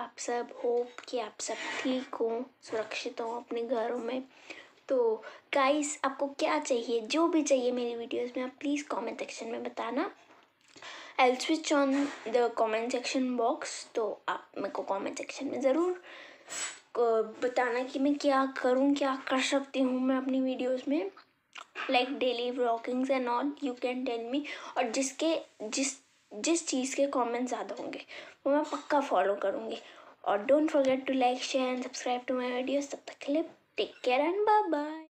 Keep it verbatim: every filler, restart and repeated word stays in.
आप सब, होप कि आप सब ठीक हो, सुरक्षित हो अपने घरों में। तो गाइस, आपको क्या चाहिए, जो भी चाहिए मेरी वीडियोस में, आप प्लीज़ कमेंट सेक्शन में बताना। I switch on the comment section box, तो आप मेरे को कमेंट सेक्शन में ज़रूर बताना कि मैं क्या करूं, क्या कर सकती हूँ मैं अपनी वीडियोस में, like daily vloggings and all, you can tell me. और जिसके जिस जिस चीज़ के कमेंट ज़्यादा होंगे वो मैं पक्का फॉलो करूँगी। और don't forget to like, share and subscribe to my videos. तब तक के लिए take care and bye bye.